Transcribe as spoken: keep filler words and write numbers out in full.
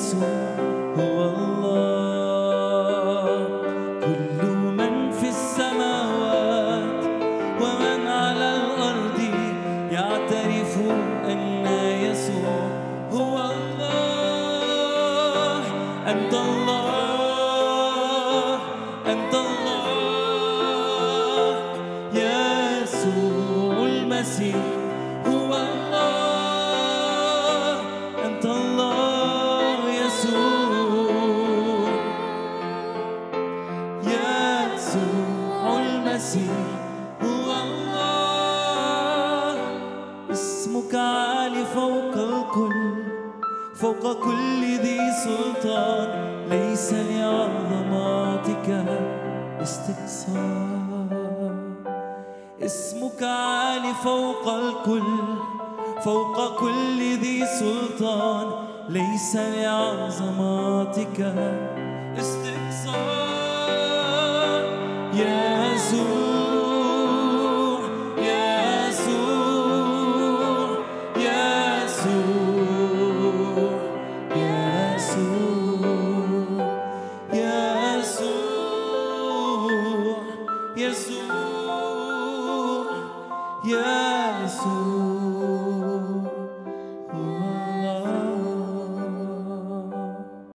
يسوع هو الله. كل من في السماوات ومن على الأرض يعترف أن يسوع هو الله. أنت الله، أنت الله، يسوع المسيح هو الله. أنت الله يسوع، يسوع المسيح هو الله. اسمك عالي فوق الكل، فوق كل ذي سلطان، ليس لعظماتك استقصاء. اسمك عالي فوق الكل، فوق كل ذي سلطان، ليس لعظماتك استقصاء. يسوع